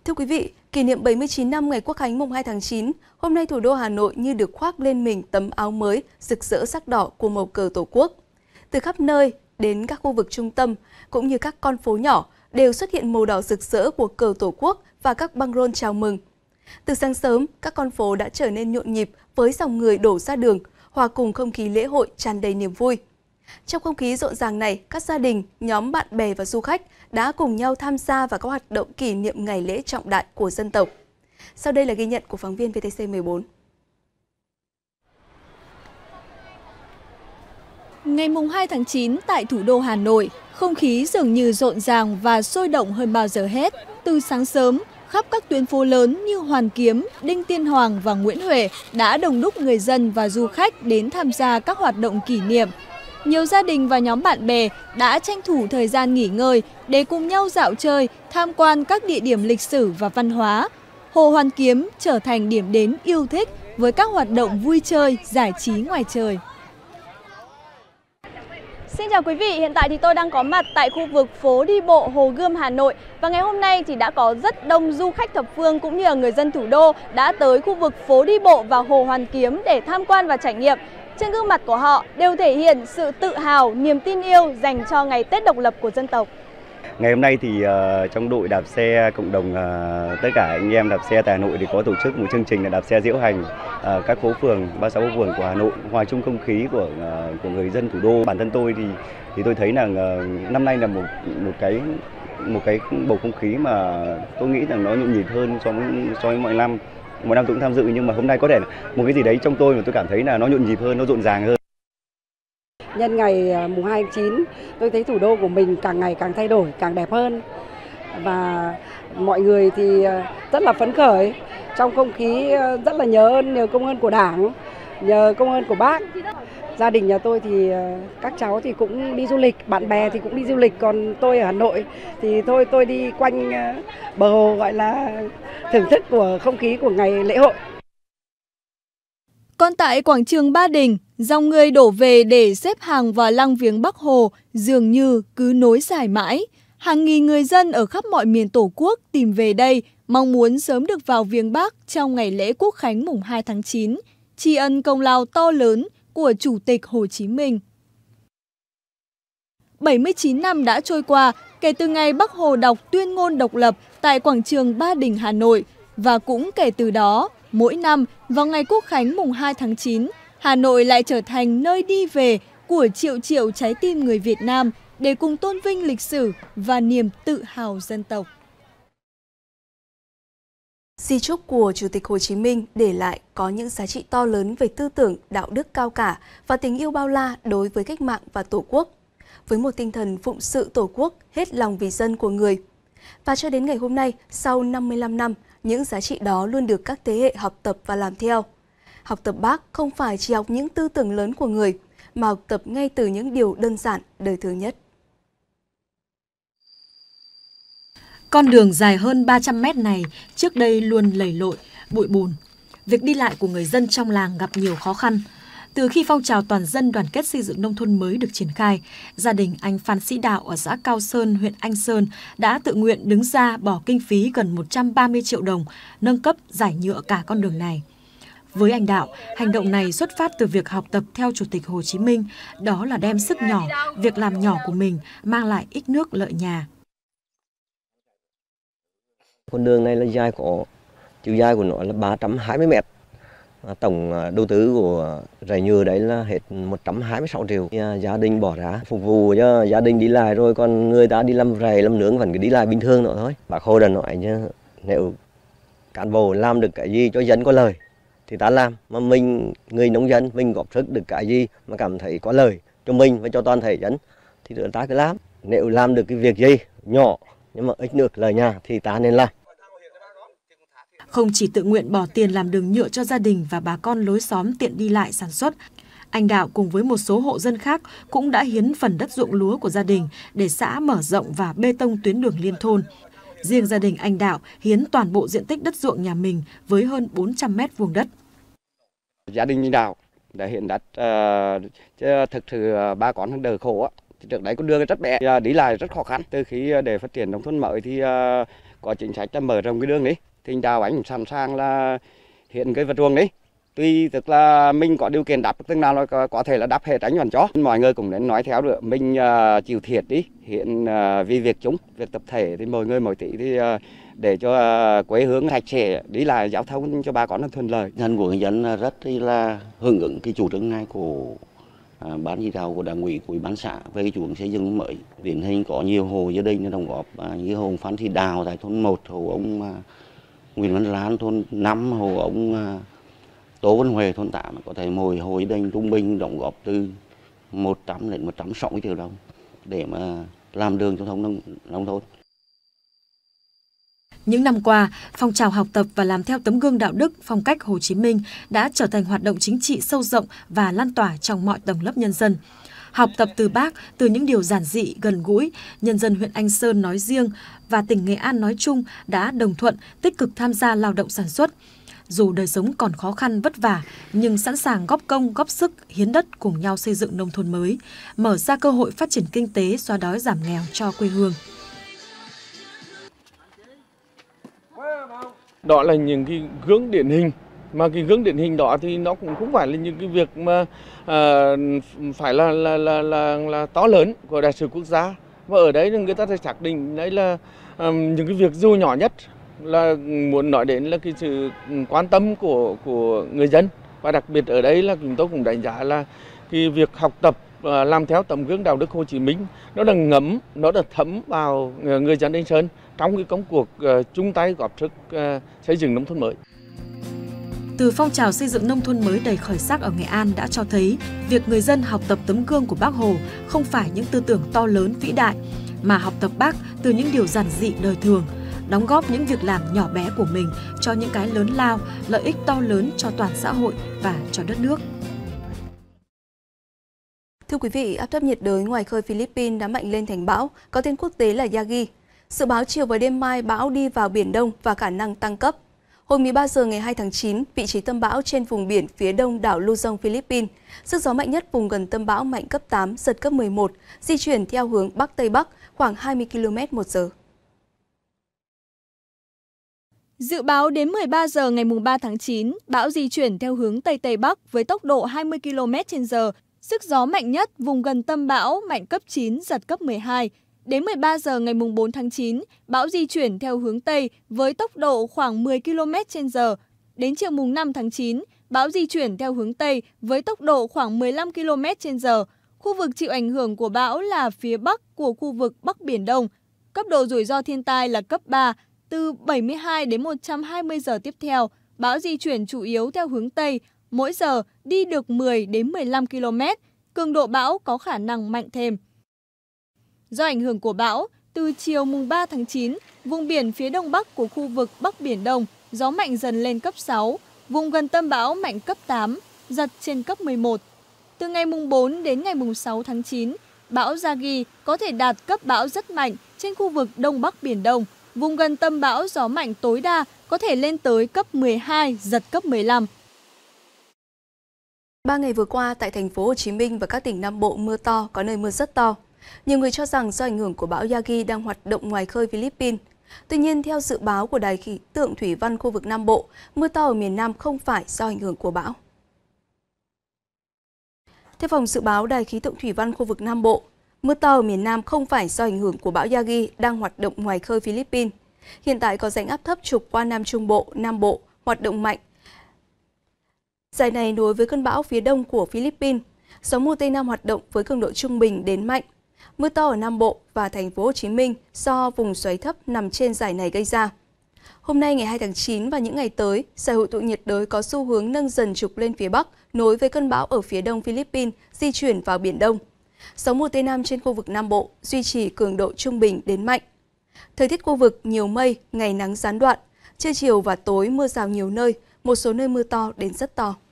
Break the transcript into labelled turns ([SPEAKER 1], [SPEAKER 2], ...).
[SPEAKER 1] Thưa quý vị, kỷ niệm 79 năm ngày Quốc khánh mùng 2 tháng 9, hôm nay thủ đô Hà Nội như được khoác lên mình tấm áo mới rực rỡ sắc đỏ của màu cờ Tổ quốc. Từ khắp nơi đến các khu vực trung tâm cũng như các con phố nhỏ đều xuất hiện màu đỏ rực rỡ của cờ Tổ quốc và các băng rôn chào mừng. Từ sáng sớm, các con phố đã trở nên nhộn nhịp với dòng người đổ ra đường, hòa cùng không khí lễ hội tràn đầy niềm vui. Trong không khí rộn ràng này, các gia đình, nhóm bạn bè và du khách đã cùng nhau tham gia vào các hoạt động kỷ niệm ngày lễ trọng đại của dân tộc. Sau đây là ghi nhận của phóng viên VTC14.
[SPEAKER 2] Ngày mùng 2 tháng 9 tại thủ đô Hà Nội, không khí dường như rộn ràng và sôi động hơn bao giờ hết. Từ sáng sớm, khắp các tuyến phố lớn như Hoàn Kiếm, Đinh Tiên Hoàng và Nguyễn Huệ đã đông đúc người dân và du khách đến tham gia các hoạt động kỷ niệm. Nhiều gia đình và nhóm bạn bè đã tranh thủ thời gian nghỉ ngơi để cùng nhau dạo chơi, tham quan các địa điểm lịch sử và văn hóa. Hồ Hoàn Kiếm trở thành điểm đến yêu thích với các hoạt động vui chơi, giải trí ngoài trời. Xin chào quý vị, hiện tại thì tôi đang có mặt tại khu vực phố đi bộ Hồ Gươm, Hà Nội. Và ngày hôm nay thì đã có rất đông du khách thập phương cũng như là người dân thủ đô đã tới khu vực phố đi bộ và Hồ Hoàn Kiếm để tham quan và trải nghiệm. Trên gương mặt của họ đều thể hiện sự tự hào, niềm tin yêu dành cho ngày Tết độc lập của dân tộc.
[SPEAKER 3] Ngày hôm nay thì trong đội đạp xe cộng đồng tất cả anh em đạp xe tại Hà Nội thì có tổ chức một chương trình là đạp xe diễu hành các phố phường, 36 phố phường của Hà Nội, hòa chung không khí của người dân thủ đô. Bản thân tôi thì tôi thấy là năm nay là một cái bầu không khí mà tôi nghĩ rằng nó nhộn nhịp hơn so với mọi năm. Mỗi năm tôi cũng tham dự, nhưng mà hôm nay có thể một cái gì đấy trong tôi mà tôi cảm thấy là nó nhộn nhịp hơn, nó rộn ràng hơn.
[SPEAKER 4] Nhân ngày mùng 2 tháng 9, tôi thấy thủ đô của mình càng ngày càng thay đổi, càng đẹp hơn. Và mọi người thì rất là phấn khởi, trong không khí rất là nhờ công ơn của Đảng, nhờ công ơn của Bác. Gia đình nhà tôi thì các cháu thì cũng đi du lịch, bạn bè thì cũng đi du lịch, còn tôi ở Hà Nội thì tôi đi quanh bờ hồ, gọi là thưởng thức của không khí của ngày lễ hội.
[SPEAKER 2] Còn tại quảng trường Ba Đình, dòng người đổ về để xếp hàng vào lăng viếng Bác Hồ dường như cứ nối dài mãi. Hàng nghìn người dân ở khắp mọi miền Tổ quốc tìm về đây, mong muốn sớm được vào viếng Bác trong ngày lễ Quốc khánh mùng 2 tháng 9, tri ân công lao to lớn của Chủ tịch Hồ Chí Minh. 79 năm đã trôi qua kể từ ngày Bác Hồ đọc tuyên ngôn độc lập tại quảng trường Ba Đình, Hà Nội, và cũng kể từ đó, mỗi năm vào ngày Quốc khánh mùng 2 tháng 9, Hà Nội lại trở thành nơi đi về của triệu triệu trái tim người Việt Nam để cùng tôn vinh lịch sử và niềm tự hào dân tộc.
[SPEAKER 1] Di chúc của Chủ tịch Hồ Chí Minh để lại có những giá trị to lớn về tư tưởng, đạo đức cao cả và tình yêu bao la đối với cách mạng và Tổ quốc, với một tinh thần phụng sự Tổ quốc hết lòng vì dân của người. Và cho đến ngày hôm nay, sau 55 năm, những giá trị đó luôn được các thế hệ học tập và làm theo. Học tập Bác không phải chỉ học những tư tưởng lớn của người, mà học tập ngay từ những điều đơn giản, đời thường nhất.
[SPEAKER 5] Con đường dài hơn 300 mét này trước đây luôn lầy lội, bụi bùn. Việc đi lại của người dân trong làng gặp nhiều khó khăn. Từ khi phong trào toàn dân đoàn kết xây dựng nông thôn mới được triển khai, gia đình anh Phan Sĩ Đạo ở xã Cao Sơn, huyện Anh Sơn đã tự nguyện đứng ra bỏ kinh phí gần 130 triệu đồng nâng cấp giải nhựa cả con đường này. Với anh Đạo, hành động này xuất phát từ việc học tập theo Chủ tịch Hồ Chí Minh, đó là đem sức nhỏ, việc làm nhỏ của mình mang lại ích nước lợi nhà.
[SPEAKER 6] Con đường này là chiều dài của nó là 320 mét. Tổng đầu tư của rải nhựa đấy là hết 126 triệu. Gia đình bỏ ra phục vụ cho gia đình đi lại, rồi còn người ta đi làm rải làm nướng vẫn cứ đi lại bình thường nữa thôi. Bác Hồ đã nói chứ, nếu cán bộ làm được cái gì cho dân có lời thì ta làm, mà mình người nông dân mình góp sức được cái gì mà cảm thấy có lời cho mình và cho toàn thể dân thì chúng ta cứ làm. Nếu làm được cái việc gì nhỏ nhưng mà ích nước lời nhà thì ta nên làm.
[SPEAKER 5] Không chỉ tự nguyện bỏ tiền làm đường nhựa cho gia đình và bà con lối xóm tiện đi lại sản xuất, anh Đạo cùng với một số hộ dân khác cũng đã hiến phần đất ruộng lúa của gia đình để xã mở rộng và bê tông tuyến đường liên thôn. Riêng gia đình anh Đạo hiến toàn bộ diện tích đất ruộng nhà mình với hơn 400 mét vuông đất.
[SPEAKER 7] Gia đình anh Đạo đã hiến đất, chứ thực sự bà con đang đời khổ. Trước đấy con đường rất bé, đi lại rất khó khăn. Từ khi để phát triển nông thôn mới thì có chính sách là mở rộng cái đường đấy, thì Đào Ánh sẵn sàng là hiện cái vật ruộng đấy. Tuy tức là mình có điều kiện đắp từng nào là có thể là đắp hết anh vẫn cho. Mọi người cũng nên nói theo nữa, mình chịu thiệt đi. Hiện vì việc chung, việc tập thể thì mỗi người mỗi tỷ thì để cho quê hương sạch sẽ, đi lại giao thông cho bà con nó thuận lợi.
[SPEAKER 8] Dân của người dân rất là hưởng ứng cái chủ trương này của ban chỉ đạo của Đảng ủy, của Ủy ban xã về cái chủ trương xây dựng mới. Điển hình có nhiều hộ gia đình đóng góp, như hộ Phan Thị Đào tại thôn 1, hộ ông Nguyễn Văn Lan thôn 5, hộ ông Tố Văn Huệ thôn 8, có thể mỗi hộ gia đình trung bình đóng góp từ 100 đến 160 triệu đồng để mà làm đường giao thông nông thôn.
[SPEAKER 5] Những năm qua, phong trào học tập và làm theo tấm gương đạo đức, phong cách Hồ Chí Minh đã trở thành hoạt động chính trị sâu rộng và lan tỏa trong mọi tầng lớp nhân dân. Học tập từ Bác, từ những điều giản dị, gần gũi, nhân dân huyện Anh Sơn nói riêng và tỉnh Nghệ An nói chung đã đồng thuận, tích cực tham gia lao động sản xuất. Dù đời sống còn khó khăn vất vả, nhưng sẵn sàng góp công, góp sức, hiến đất cùng nhau xây dựng nông thôn mới, mở ra cơ hội phát triển kinh tế, xóa đói giảm nghèo cho quê hương.
[SPEAKER 9] Đó là những cái gương điển hình, mà cái gương điển hình đó thì nó cũng không phải là những cái việc mà phải là to lớn của đại sự quốc gia. Và ở đấy người ta sẽ xác định đấy là những cái việc dù nhỏ nhất, là muốn nói đến là cái sự quan tâm của người dân. Và đặc biệt ở đây là chúng tôi cũng đánh giá là cái việc học tập làm theo tấm gương đạo đức Hồ Chí Minh nó đã ngấm, nó đã thấm vào người dân Anh Sơn trong cái công cuộc chung tay góp sức xây dựng nông thôn mới.
[SPEAKER 5] Từ phong trào xây dựng nông thôn mới đầy khởi sắc ở Nghệ An đã cho thấy việc người dân học tập tấm gương của Bác Hồ không phải những tư tưởng to lớn vĩ đại, mà học tập Bác từ những điều giản dị đời thường, đóng góp những việc làm nhỏ bé của mình cho những cái lớn lao, lợi ích to lớn cho toàn xã hội và cho đất nước.
[SPEAKER 1] Thưa quý vị, áp thấp nhiệt đới ngoài khơi Philippines đã mạnh lên thành bão, có tên quốc tế là Yagi. Dự báo chiều và đêm mai bão đi vào Biển Đông và khả năng tăng cấp. Hồi 13 giờ ngày 2 tháng 9, vị trí tâm bão trên vùng biển phía đông đảo Luzon, Philippines. Sức gió mạnh nhất vùng gần tâm bão mạnh cấp 8, giật cấp 11, di chuyển theo hướng Bắc-Tây Bắc khoảng 20 km/h.
[SPEAKER 2] Dự báo đến 13 giờ ngày 3 tháng 9, bão di chuyển theo hướng Tây-Tây Bắc với tốc độ 20 km/h. Sức gió mạnh nhất vùng gần tâm bão mạnh cấp 9, giật cấp 12. Đến 13 giờ ngày 4 tháng 9, bão di chuyển theo hướng Tây với tốc độ khoảng 10 km/h. Đến chiều 5 tháng 9, bão di chuyển theo hướng Tây với tốc độ khoảng 15 km/h. Khu vực chịu ảnh hưởng của bão là phía Bắc của khu vực Bắc Biển Đông. Cấp độ rủi ro thiên tai là cấp 3. Từ 72 đến 120 giờ tiếp theo, bão di chuyển chủ yếu theo hướng Tây, mỗi giờ đi được 10 đến 15 km, cường độ bão có khả năng mạnh thêm. Do ảnh hưởng của bão, từ chiều 3 tháng 9, vùng biển phía đông bắc của khu vực Bắc Biển Đông, gió mạnh dần lên cấp 6, vùng gần tâm bão mạnh cấp 8, giật trên cấp 11. Từ ngày 4 đến ngày 6 tháng 9, bão Yagi có thể đạt cấp bão rất mạnh trên khu vực Đông Bắc Biển Đông. Vùng gần tâm bão gió mạnh tối đa có thể lên tới cấp 12, giật cấp 15.
[SPEAKER 1] 3 ngày vừa qua tại thành phố Hồ Chí Minh và các tỉnh Nam Bộ mưa to, có nơi mưa rất to. Nhiều người cho rằng do ảnh hưởng của bão Yagi đang hoạt động ngoài khơi Philippines. Tuy nhiên, theo dự báo của Đài khí tượng thủy văn khu vực Nam Bộ, mưa to ở miền Nam không phải do ảnh hưởng của bão. Theo phòng dự báo Đài khí tượng thủy văn khu vực Nam Bộ, mưa to ở miền Nam không phải do ảnh hưởng của bão Yagi đang hoạt động ngoài khơi Philippines. Hiện tại có rãnh áp thấp trục qua Nam Trung Bộ, Nam Bộ hoạt động mạnh. Dải này nối với cơn bão phía đông của Philippines. Gió mùa Tây Nam hoạt động với cường độ trung bình đến mạnh. Mưa to ở Nam Bộ và thành phố Hồ Chí Minh do vùng xoáy thấp nằm trên dải này gây ra. Hôm nay ngày 2 tháng 9 và những ngày tới, giải hội tụ nhiệt đới có xu hướng nâng dần trục lên phía Bắc, nối với cơn bão ở phía đông Philippines di chuyển vào Biển Đông. Gió mùa Tây Nam trên khu vực Nam Bộ duy trì cường độ trung bình đến mạnh. Thời tiết khu vực nhiều mây, ngày nắng gián đoạn, trưa chiều và tối mưa rào nhiều nơi, một số nơi mưa to đến rất to.